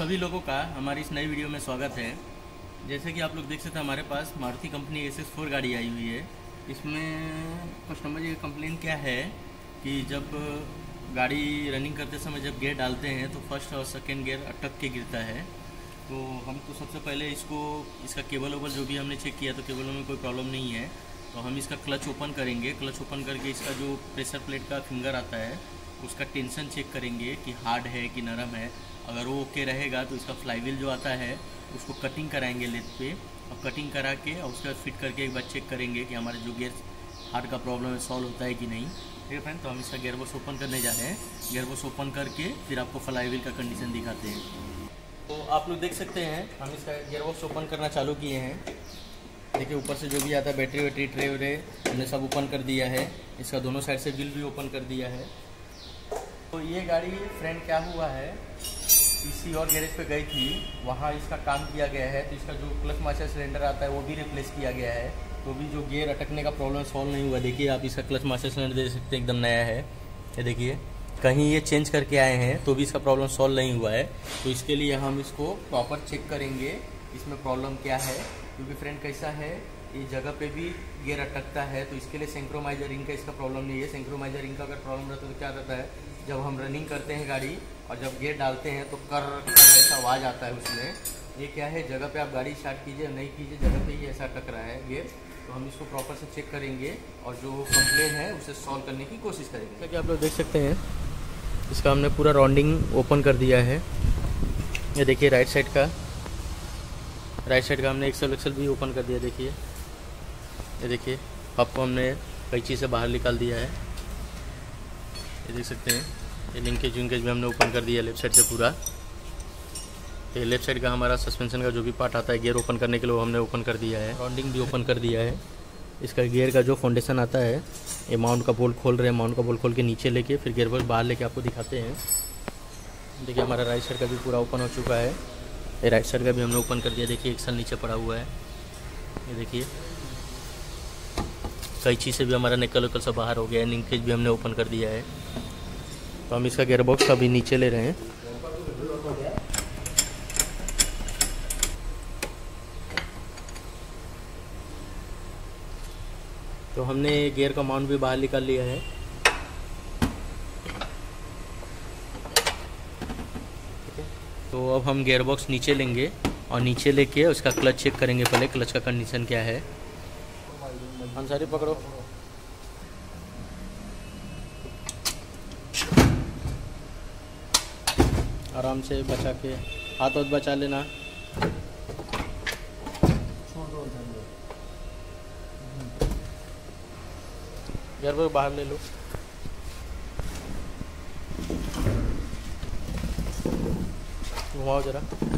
सभी लोगों का हमारी इस नई वीडियो में स्वागत है। जैसे कि आप लोग देख सकते हैं, हमारे पास मारुति कंपनी SS4 गाड़ी आई हुई है। इसमें कस्टमर जी का कंप्लेन क्या है कि जब गाड़ी रनिंग करते समय जब गियर डालते हैं तो फर्स्ट और सेकेंड गियर अटक के गिरता है। तो हम तो सबसे पहले इसका केबल वेबल जो भी हमने चेक किया तो केबलों में कोई प्रॉब्लम नहीं है। तो हम इसका क्लच ओपन करेंगे। क्लच ओपन करके इसका जो प्रेशर प्लेट का फिंगर आता है उसका टेंशन चेक करेंगे कि हार्ड है कि नरम है। अगर वो ओके रहेगा तो इसका फ्लाईव्हील जो आता है उसको कटिंग कराएंगे लेथ पे, और कटिंग करा के और उसके बाद फिट करके एक बार चेक करेंगे कि हमारे जो गियर हार्ड का प्रॉब्लम है सॉल्व होता है कि नहीं। ठीक है फ्रेंड, तो हम इसका गियर बॉक्स ओपन करने जा रहे हैं। गियर बॉक्स ओपन करके फिर आपको फ्लाईव्हील का कंडीशन दिखाते हैं। तो आप लोग देख सकते हैं हम इसका गियर बॉक्स ओपन करना चालू किए हैं। देखिए ऊपर से जो भी आता है बैटरी वैटरी ट्रे व्रे हमने सब ओपन कर दिया है। इसका दोनों साइड से व्हील भी ओपन कर दिया है। तो ये गाड़ी फ्रेंड क्या हुआ है, किसी और गैरेज पे गई थी, वहाँ इसका काम किया गया है। तो इसका जो क्लच मास्टर सिलेंडर आता है वो भी रिप्लेस किया गया है। तो भी जो गियर अटकने का प्रॉब्लम सॉल्व नहीं हुआ। देखिए आप इसका क्लच मास्टर सिलेंडर देख सकते हैं, एकदम नया है। ये देखिए कहीं ये चेंज करके आए हैं तो भी इसका प्रॉब्लम सॉल्व नहीं हुआ है। तो इसके लिए हम इसको प्रॉपर चेक करेंगे इसमें प्रॉब्लम क्या है। क्योंकि फ्रेंड कैसा है, इस जगह पे भी गियर अटकता है। तो इसके लिए सिंक्रोनाइजर रिंग का इसका प्रॉब्लम नहीं है। सिंक्रोनाइजर रिंग का अगर प्रॉब्लम रहता है तो क्या रहता है, जब हम रनिंग करते हैं गाड़ी और जब गियर डालते हैं तो कर ऐसा आवाज़ आता है उसमें। ये क्या है, जगह पे आप गाड़ी स्टार्ट कीजिए नहीं कीजिए जगह पे ही ऐसा अटक रहा है गियर। तो हम इसको प्रॉपर से चेक करेंगे और जो कंप्लेन है उसे सॉल्व करने की कोशिश करेंगे। जैसा कि आप लोग देख सकते हैं इसका हमने पूरा राउंडिंग ओपन कर दिया है। ये देखिए राइट साइड का हमने एक्सल भी ओपन कर दिया। देखिए ये देखिए आपको हमने कैंची से बाहर निकाल दिया है। ये देख सकते हैं ये लिंकेज विंकेज भी हमने ओपन कर दिया लेफ्ट साइड से पूरा। ये लेफ्ट साइड का हमारा सस्पेंशन का जो भी पार्ट आता है गियर ओपन करने के लिए वो हमने ओपन कर दिया है। राउंडिंग भी ओपन कर दिया है। इसका गियर का जो फाउंडेशन आता है ये माउंट का बोल्ट खोल रहे हैं। माउंट का बोल्ट खोल के नीचे लेके फिर गियर बॉक्स बाहर लेके आपको दिखाते हैं। देखिए हमारा राइट साइड का भी पूरा ओपन हो चुका है। ये राइट साइड का भी हमने ओपन कर दिया। देखिए एक्सल नीचे पड़ा हुआ है। ये देखिए कैंची से भी हमारा निकल उकल सब बाहर हो गया है। लिंकेज भी हमने ओपन कर दिया है। तो हम इसका गियर बॉक्स अभी नीचे ले रहे हैं। तो हमने गियर का माउंट भी बाहर निकाल लिया है। तो अब हम गियर बॉक्स नीचे लेंगे और नीचे लेके उसका क्लच चेक करेंगे। पहले क्लच का कंडीशन क्या है। अंसारी पकड़ो। आराम से बचा के हाथ वथ बचा लेना। गियर बॉक्स बाहर ले लो। घुमाओ जरा।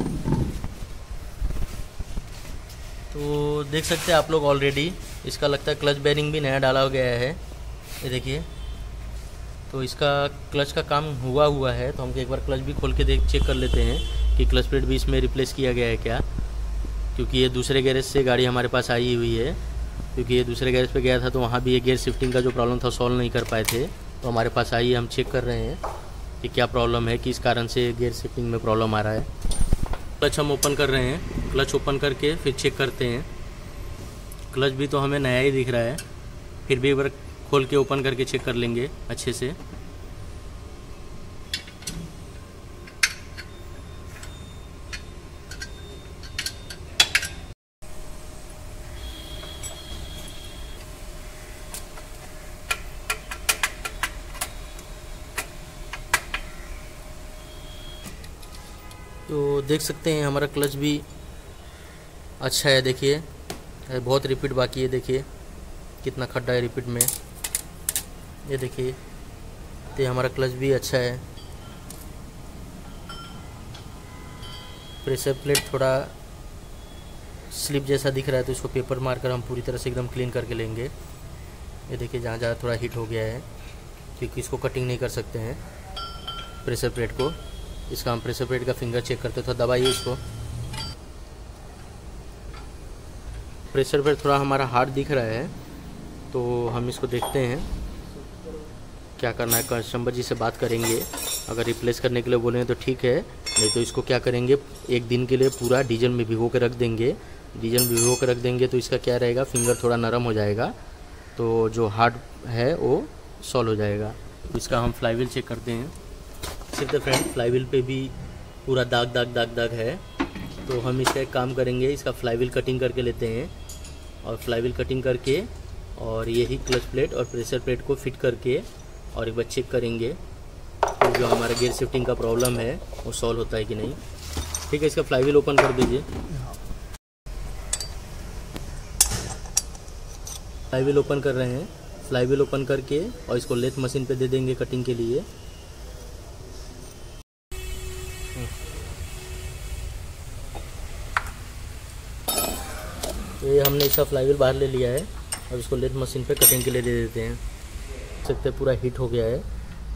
तो देख सकते हैं आप लोग ऑलरेडी इसका लगता है क्लच बेरिंग भी नया डाला गया है। ये देखिए तो इसका क्लच का काम हुआ है। तो हम एक बार क्लच भी खोल के चेक कर लेते हैं कि क्लच प्लेट भी इसमें रिप्लेस किया गया है क्या। क्योंकि ये दूसरे गैरेज से गाड़ी हमारे पास आई हुई है। क्योंकि ये दूसरे गैरेज पे गया था तो वहाँ भी ये गियर शिफ्टिंग का जो प्रॉब्लम था सॉल्व नहीं कर पाए थे। तो हमारे पास आई है, हम चेक कर रहे हैं कि क्या प्रॉब्लम है, किस कारण से गियर शिफ्टिंग में प्रॉब्लम आ रहा है। क्लच हम ओपन कर रहे हैं। क्लच ओपन करके फिर चेक करते हैं। क्लच भी तो हमें नया ही दिख रहा है, फिर भी एक बार खोल के ओपन करके चेक कर लेंगे अच्छे से। तो देख सकते हैं हमारा क्लच भी अच्छा है। देखिए बहुत रिपीट बाकी है। देखिए कितना खड्डा है रिपीट में। ये देखिए तो हमारा क्लच भी अच्छा है। प्रेशर प्लेट थोड़ा स्लिप जैसा दिख रहा है तो इसको पेपर मारकर हम पूरी तरह से एकदम क्लीन करके लेंगे। ये देखिए जहाँ जहाँ थोड़ा हीट हो गया है, क्योंकि इसको कटिंग नहीं कर सकते हैं प्रेशर प्लेट को। इसका हम प्रेशर प्लेट का फिंगर चेक करते, थोड़ा दबाइए इसको। प्रेशर प्लेट थोड़ा हमारा हार्ड दिख रहा है तो हम इसको देखते हैं क्या करना है, कस्टमर जी से बात करेंगे। अगर रिप्लेस करने के लिए बोलेंगे तो ठीक है, नहीं तो इसको क्या करेंगे, एक दिन के लिए पूरा डीजल में भिगो के रख देंगे। डीजल में भिगो के रख देंगे तो इसका क्या रहेगा, फिंगर थोड़ा नरम हो जाएगा, तो जो हार्ड है वो सॉल्व हो जाएगा। इसका हम फ्लाईव्हील चेक करते हैं। सिर्फ फ्रेंड फ्लाईव्हील पे भी पूरा दाग है, तो हम इसका एक काम करेंगे, इसका फ्लाईव्हील कटिंग करके लेते हैं और फ्लाईव्हील कटिंग करके और यही क्लच प्लेट और प्रेशर प्लेट को फिट करके और एक बार चेक करेंगे तो जो हमारा गियर शिफ्टिंग का प्रॉब्लम है वो सॉल्व होता है कि नहीं। ठीक है, इसका फ्लाईव्हील ओपन कर दीजिए। फ्लाईव्हील ओपन कर रहे हैं। फ्लाईव्हील ओपन करके और इसको लेथ मशीन पे दे देंगे कटिंग के लिए। ये हमने इसका फ्लाईव्हील बाहर ले लिया है। अब इसको लेथ मशीन पे कटिंग के लिए दे देते हैं। देख सकते हैं पूरा हीट हो गया है।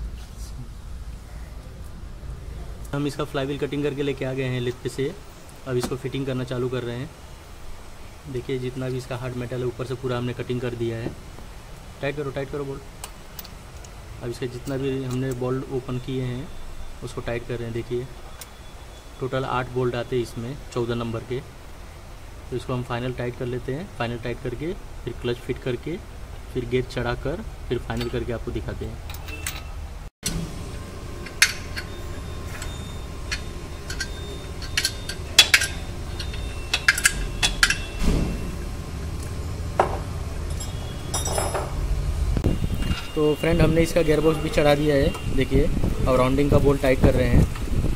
हम इसका फ्लाईव्हील कटिंग करके लेके आ गए हैं लेथ पे से। अब इसको फिटिंग करना चालू कर रहे हैं। देखिए जितना भी इसका हार्ड मेटल है ऊपर से पूरा हमने कटिंग कर दिया है। टाइट करो बोल्ट। अब इसके जितना भी हमने बोल्ट ओपन किए हैं उसको टाइट कर रहे हैं। देखिए टोटल 8 बोल्ट आते हैं इसमें 14 नंबर के। तो इसको हम फाइनल टाइट कर लेते हैं। फाइनल टाइट करके फिर क्लच फिट करके फिर गेयर चढ़ा कर फिर फाइनल करके आपको दिखाते हैं। तो फ्रेंड हमने इसका गियर बॉक्स भी चढ़ा दिया है। देखिए अब राउंडिंग का बोल्ट टाइट कर रहे हैं।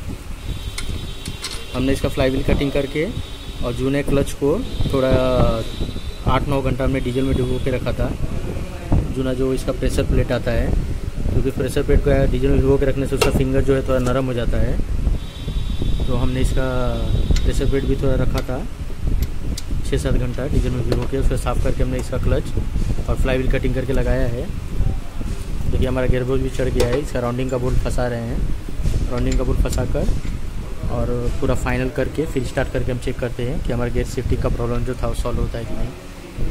हमने इसका फ्लाईव्हील कटिंग करके और जूने क्लच को थोड़ा 8-9 घंटा हमने डीजल में डुबो के रखा था। जूना जो इसका प्रेशर प्लेट आता है, क्योंकि प्रेशर प्लेट को डीजल में डुबो के रखने से उसका फिंगर जो है थोड़ा नरम हो जाता है। तो हमने इसका प्रेशर प्लेट भी थोड़ा रखा था 6-7 घंटा डीजल में डुबो के। उसको साफ़ करके हमने इसका क्लच और फ्लाईव्हील कटिंग करके लगाया है। देखिए हमारा गियर बॉक्स भी चढ़ गया है। इसका राउंडिंग का बोल्ट फंसा रहे हैं। राउंडिंग का बोल्ट फंसा कर और पूरा फाइनल करके फिर स्टार्ट करके हम चेक करते हैं कि हमारा गियर शिफ्टिंग का प्रॉब्लम जो था वो सॉल्व होता है कि नहीं।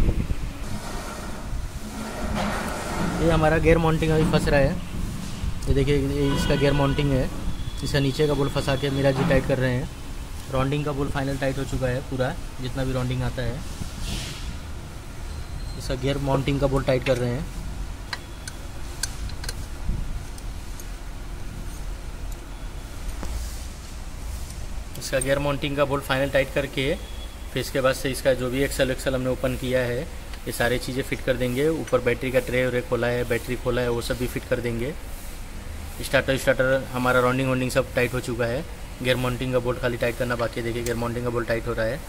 ये हमारा गियर माउंटिंग अभी फंस रहा है। ये देखिए ये इसका गियर माउंटिंग है। इसका नीचे का बोल्ट फंसा के मेरा जी टाइट कर रहे हैं। राउंडिंग का बोल्ट फाइनल टाइट हो चुका है पूरा, जितना भी राउंडिंग आता है। इसका गियर माउंटिंग का बोल्ट टाइट कर रहे हैं। इसका गियर माउंटिंग का बोल्ट फाइनल टाइट करके फिर इसके बाद से इसका जो भी एक्सल हमने ओपन किया है ये सारी चीज़ें फिट कर देंगे। ऊपर बैटरी का ट्रे खोला है, बैटरी खोला है, वो सब भी फिट कर देंगे। स्टार्टर हमारा राउंडिंग सब टाइट हो चुका है। गियर माउंटिंग का बोल्ट खाली टाइट करना बाकी है। देखिए गियर माउंटिंग का बोल्ट टाइट हो रहा है।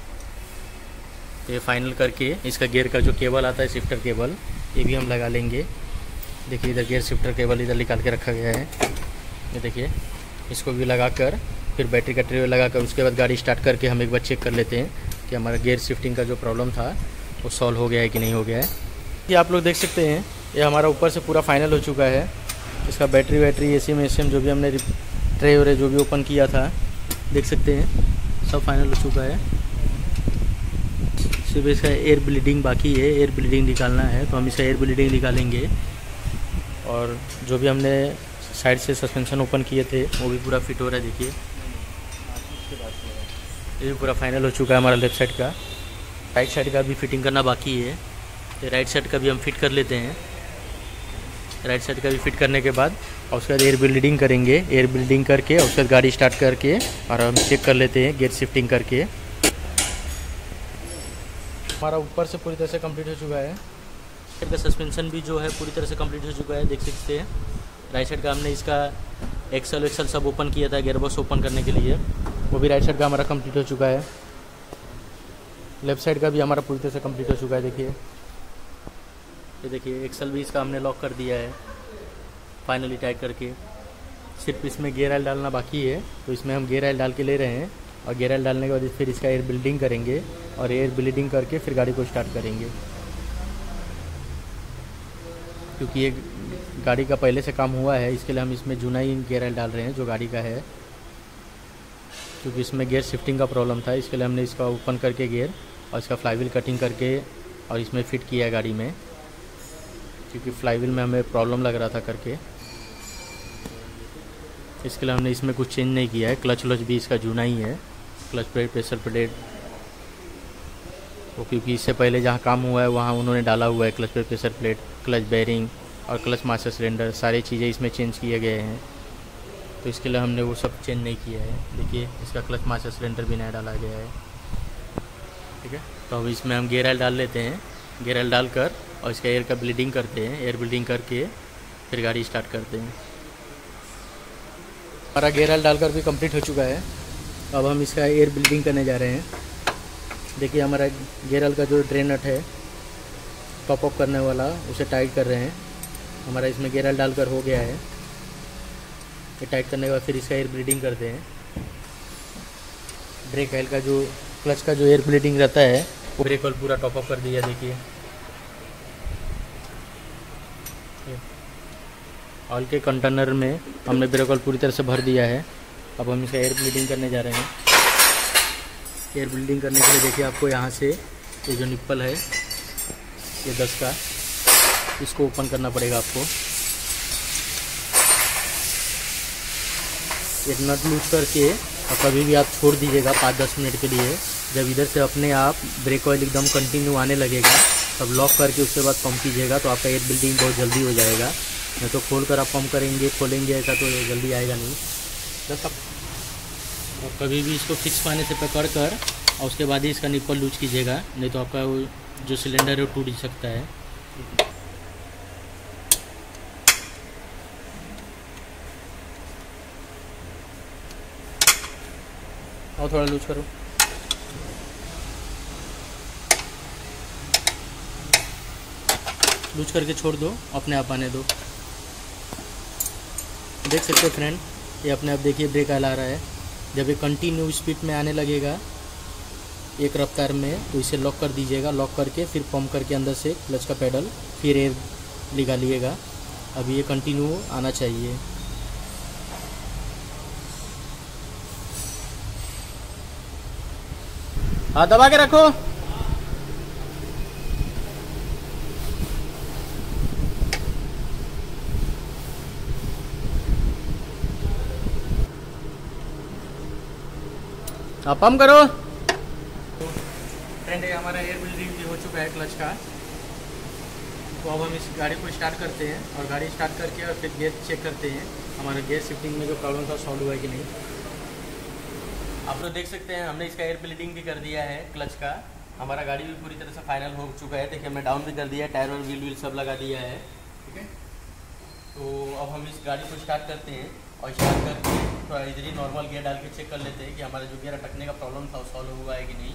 तो ये फाइनल करके इसका गियर का जो केबल आता है शिफ्टर केबल, ये भी हम लगा लेंगे। देखिए इधर गियर शिफ्टर केबल इधर निकाल के रखा गया है। ये देखिए इसको भी लगा कर फिर बैटरी का ट्रे लगा कर उसके बाद गाड़ी स्टार्ट करके हम एक बार चेक कर लेते हैं कि हमारा गियर शिफ्टिंग का जो प्रॉब्लम था वो सॉल्व हो गया है कि नहीं हो गया है। ये आप लोग देख सकते हैं ये हमारा ऊपर से पूरा फाइनल हो चुका है। इसका बैटरी एसीएम जो भी हमने ट्रे जो भी ओपन किया था देख सकते हैं सब फाइनल हो चुका है। सिर्फ इसका एयर ब्लीडिंग बाकी है। एयर ब्लीडिंग निकालना है तो हम इसका एयर ब्लीडिंग निकालेंगे। और जो भी हमने साइड से सस्पेंशन ओपन किए थे वो भी पूरा फिट हो रहा है। देखिए ये भी पूरा फाइनल हो चुका है हमारा लेफ्ट साइड का। राइट साइड का भी फिटिंग करना बाकी है। तो राइट साइड का भी हम फिट कर लेते हैं। राइट साइड का भी फिट करने के बाद और उसके बाद एयर ब्लीडिंग करेंगे। एयर ब्लीडिंग करके और उसके बाद गाड़ी स्टार्ट करके और हम चेक कर लेते हैं गियर शिफ्टिंग करके। हमारा ऊपर से पूरी तरह से कंप्लीट हो चुका है। साइड का सस्पेंशन भी जो है पूरी तरह से कंप्लीट हो चुका है, देख सकते हैं। राइट साइड का हमने इसका एक्सल सब ओपन किया था गियर बॉक्स ओपन करने के लिए, वो भी राइट साइड का हमारा कंप्लीट हो चुका है। लेफ्ट साइड का भी हमारा पूरी तरह से कंप्लीट हो चुका है। देखिए ये देखिए एक्सल भी इसका हमने लॉक कर दिया है फाइनली टाइट करके। सिर्फ इसमें गियर ऑयल डालना बाकी है, तो इसमें हम गियर ऑयल डाल के ले रहे हैं। और गियर ऑयल डालने के बाद फिर इसका एयर ब्लीडिंग करेंगे और एयर ब्लीडिंग करके फिर गाड़ी को स्टार्ट करेंगे। क्योंकि ये गाड़ी का पहले से काम हुआ है, इसके लिए हम इसमें जूना ही गियर ऑयल डाल रहे हैं जो गाड़ी का है। क्योंकि इसमें गियर शिफ्टिंग का प्रॉब्लम था, इसके लिए हमने इसका ओपन करके गियर और इसका फ्लाईव्हील कटिंग करके और इसमें फिट किया है गाड़ी में। क्योंकि फ्लाईव्हील में हमें प्रॉब्लम लग रहा था करके। इसके लिए हमने इसमें कुछ चेंज नहीं किया है। क्लच व्लच भी इसका जूना ही है, क्लच प्लेट, प्रेशर प्लेट, वो क्योंकि इससे पहले जहाँ काम हुआ है वहाँ उन्होंने डाला हुआ है clutch plate, pressure plate, clutch bearing और क्लच मास्टर सिलेंडर, सारी चीज़ें इसमें चेंज किए गए हैं। तो इसके लिए हमने वो सब चेंज नहीं किया है। देखिए इसका क्लच मास्टर सिलेंडर भी नया डाला गया है। ठीक है, तो अब इसमें हम गेयर ऑयल डाल लेते हैं। गेयर ऑयल डालकर और इसका एयर का ब्लीडिंग करते हैं। एयर ब्लीडिंग करके फिर गाड़ी स्टार्ट करते हैं। हमारा गेयर ऑयल डालकर भी कंप्लीट हो चुका है। अब हम इसका एयर ब्लीडिंग करने जा रहे हैं। देखिए हमारा गेयर ऑयल का जो ड्रेन नट है टॉप अप करने वाला, उसे टाइट कर रहे हैं। हमारा इसमें गेयर ऑयल डालकर हो गया है। ये टाइट करने के बाद फिर इसका एयर ब्लीडिंग करते हैं। ब्रेक ऑयल का जो क्लच का जो एयर ब्लीडिंग रहता है वो ब्रेक ऑयल पूरा टॉप अप कर दिया। देखिए ऑयल के कंटेनर में हमने ब्रेक ऑयल पूरी तरह से भर दिया है। अब हम इसका एयर ब्लीडिंग करने जा रहे हैं। एयर ब्लीडिंग करने के लिए देखिए आपको यहाँ से ये जो निप्पल है ये 10 का, इसको ओपन करना पड़ेगा आपको। एक नट लूज करके और कभी भी आप छोड़ दीजिएगा 5-10 मिनट के लिए। जब इधर से अपने आप ब्रेक ऑयल एकदम कंटिन्यू आने लगेगा तब लॉक करके उसके बाद पंप कीजिएगा, तो आपका एयर ब्लीडिंग बहुत जल्दी हो जाएगा। नहीं तो खोल कर आप पंप करेंगे, खोलेंगे ऐसा तो जल्दी आएगा नहीं। बस आप कभी भी इसको फिक्स पाने से पकड़ कर और उसके बाद ही इसका निप्पल लूज कीजिएगा, नहीं तो आपका वो जो सिलेंडर है वो टूट सकता है। और थोड़ा लूज करो। लूज करके छोड़ दो, अपने आप आने दो। देख सकते हो फ्रेंड, ये अपने आप देखिए ब्रेक ऑयल आ रहा है। जब ये कंटिन्यू स्पीड में आने लगेगा एक रफ्तार में तो इसे लॉक कर दीजिएगा। लॉक करके फिर पंप करके अंदर से क्लच का पेडल फिर एयर निकालिएगा। अभी ये कंटिन्यू आना चाहिए। हाँ दबा के रखो। आप पंप करो। तो फ्रेंड ये हमारा एयर ब्लीडिंग भी हो चुका है क्लच का। तो अब हम इस गाड़ी को स्टार्ट करते हैं और गाड़ी स्टार्ट करके और फिर गियर चेक करते हैं हमारा गियर शिफ्टिंग में जो प्रॉब्लम था सॉल्व हुआ है कि नहीं। आप लोग देख सकते हैं हमने इसका एयर ब्लीडिंग भी कर दिया है क्लच का। हमारा गाड़ी भी पूरी तरह से फाइनल हो चुका है। देखिए हमने डाउन भी कर दिया है, टायर और व्हील सब लगा दिया है। ठीक है, तो अब हम इस गाड़ी को स्टार्ट करते हैं और स्टार्ट करके थोड़ा इधर ही नॉर्मल गियर डाल के चेक कर लेते हैं कि हमारा जो गियर अटकने का प्रॉब्लम था वो सॉल्व हुआ है कि नहीं।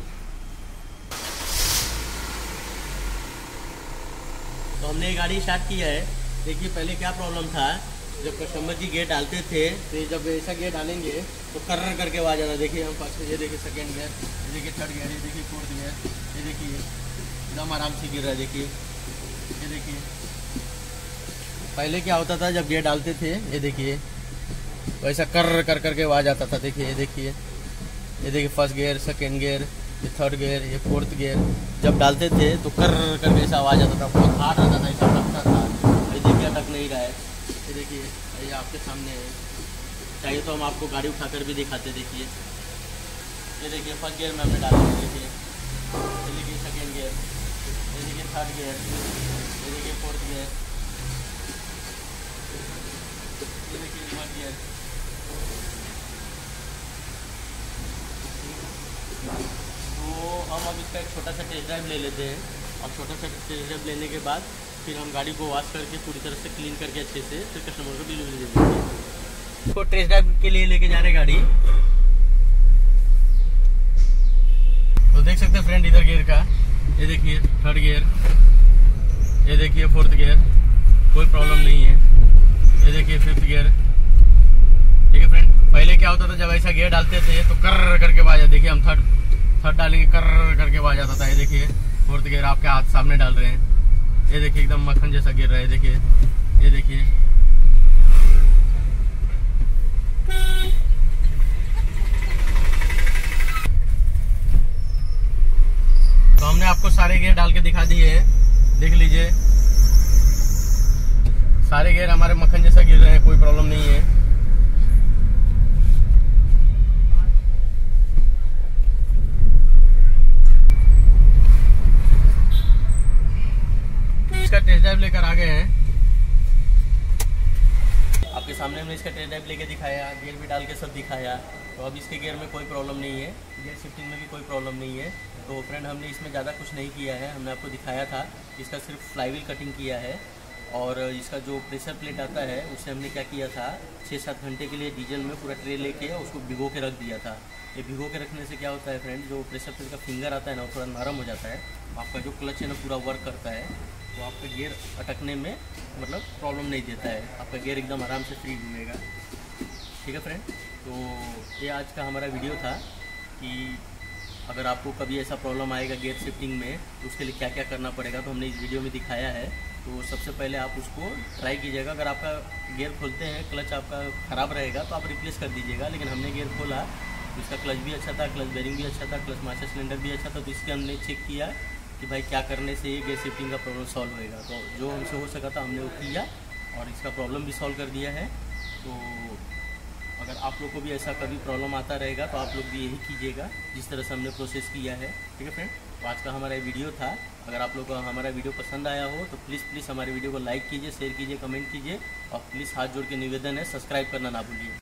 तो हमने ये गाड़ी स्टार्ट किया है। देखिए पहले क्या प्रॉब्लम था, जब कस्टमर जी गियर डालते थे तो जब ऐसा गियर डालेंगे तो कर्र करके आवाज आता। देखिए हम फर्स्ट, ये देखिए सेकंड गियर, ये देखिए थर्ड गियर, ये देखिए फोर्थ गियर, ये देखिए एकदम आराम से गिर रहा है। देखिए ये देखिए पहले क्या होता था जब गियर डालते थे, ये देखिए वैसा कर्र कर करके आवाज आता था। देखिए ये देखिए फर्स्ट गियर, सेकंड गियर, ये थर्ड गियर, ये फोर्थ गियर जब डालते थे तो कर्र करके ऐसा आवाज आता था, बहुत हार्ड आता था, ऐसा लगता था। ये देखिए अटक नहीं रहा है। ये देखिए ये आपके सामने है। चाहिए तो हम आपको गाड़ी उठाकर भी दिखाते। देखिए ये देखिए फर्स्ट गियर में हमने डाला है। देखिए ये देखिए सेकेंड गियर, ये देखिए थर्ड गियर, ये देखिए फोर्थ गियर, ये देखिए फर्स्ट गियर। तो हम अब इसका एक छोटा सा टेस्ट ड्राइव ले लेते हैं और छोटा सा टेस्ट ड्राइव लेने के बाद फिर हम गाड़ी को वॉश करके पूरी तरह से क्लीन करके अच्छे से फिर कस्टमर को डिलीवरी दे देंगे। इसको टेस्ट ड्राइव के लिए लेके जा रहे गाड़ी। तो देख सकते हैं फ्रेंड इधर गियर का, ये देखिए थर्ड गियर, ये देखिए फोर्थ गियर, कोई प्रॉब्लम नहीं है। ये देखिए फिफ्थ गियर। ठीक है फ्रेंड, पहले क्या होता था जब ऐसा गियर डालते थे तो कर्र करके आवाज, देखिए हम थर्ड डालेंगे कर्र करके आवाज आता था। ये देखिए फोर्थ गियर आपके हाथ सामने डाल रहे हैं। ये देखिए एकदम मक्खन जैसा गिर रहा है। देखिए ये देखिए तो हमने आपको सारे गियर डाल के दिखा दिए हैं, देख लीजिए। सारे गियर हमारे मक्खन जैसा गिर रहे हैं, कोई प्रॉब्लम नहीं है। इसका टेस्ट ड्राइव लेकर आ गए हैं। आपके सामने हमने इसका टेस्ट ड्राइव लेके दिखाया, गियर भी डाल के सब दिखाया। तो अब इसके गियर में कोई प्रॉब्लम नहीं है, गियर शिफ्टिंग में भी कोई प्रॉब्लम नहीं है। तो फ्रेंड हमने इसमें ज़्यादा कुछ नहीं किया है, हमने आपको दिखाया था। इसका सिर्फ फ्लाईव्हील कटिंग किया है और इसका जो प्रेशर प्लेट आता है उससे हमने क्या किया था, 6-7 घंटे के लिए डीजल में पूरा ट्रे लेके उसको भिगो के रख दिया था। ये भिगो के रखने से क्या होता है फ्रेंड, जो प्रेशर प्लेट का फिंगर आता है ना वो थोड़ा नरम हो जाता है, आपका जो क्लच है ना पूरा वर्क करता है, तो आपका गियर अटकने में मतलब प्रॉब्लम नहीं देता है, आपका गियर एकदम आराम से फ्री घूमेगा। ठीक है फ्रेंड, तो ये आज का हमारा वीडियो था कि अगर आपको कभी ऐसा प्रॉब्लम आएगा गियर शिफ्टिंग में तो उसके लिए क्या क्या करना पड़ेगा, तो हमने इस वीडियो में दिखाया है। तो सबसे पहले आप उसको ट्राई कीजिएगा। अगर आपका गियर खोलते हैं क्लच आपका ख़राब रहेगा तो आप रिप्लेस कर दीजिएगा, लेकिन हमने गियर खोला तो इसका क्लच भी अच्छा था, क्लच बेरिंग भी अच्छा था, क्लच मास्टर सिलेंडर भी अच्छा था। तो इसके हमने चेक किया कि भाई क्या करने से ये गियर शिफ्टिंग का प्रॉब्लम सॉल्व होएगा। तो जो हमसे हो सका था हमने वो किया और इसका प्रॉब्लम भी सॉल्व कर दिया है। तो अगर आप लोग को भी ऐसा कभी प्रॉब्लम आता रहेगा तो आप लोग भी यही कीजिएगा जिस तरह से हमने प्रोसेस किया है। ठीक है फ्रेंड, तो आज का हमारा वीडियो था। अगर आप लोग को हमारा वीडियो पसंद आया हो तो प्लीज़ हमारे वीडियो को लाइक कीजिए, शेयर कीजिए, कमेंट कीजिए और प्लीज़ हाथ जोड़ के निवेदन है सब्सक्राइब करना ना भूलिए।